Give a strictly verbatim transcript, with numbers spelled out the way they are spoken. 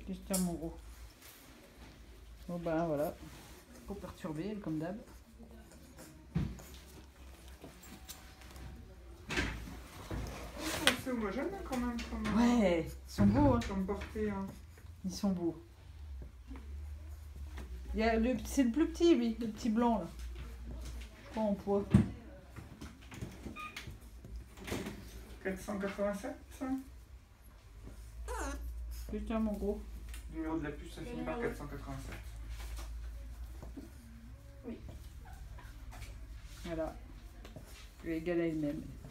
Tiens mon gros. Bon ben voilà. Pour perturber, comme d'hab. C'est homogène quand même. Comme, ouais, ils sont beaux. Hein. Comme portée. Hein. Ils sont beaux. C'est le plus petit, lui, le petit blanc là. Je crois en poids. quatre cent quatre-vingt-sept. Putain mon gros. Le numéro de la puce, ça finit par quatre cent quatre-vingt-sept. Oui. Voilà. Je vais égaler elle-même.